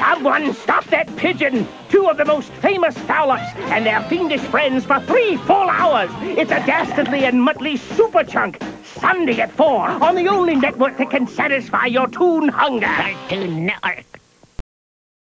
Someone stop that pigeon! Two of the most famous fowlers and their fiendish friends for 3 full hours. It's a Dastardly and Muttley Super Chunk. Sunday at 4 on the only network that can satisfy your toon hunger. Cartoon Network.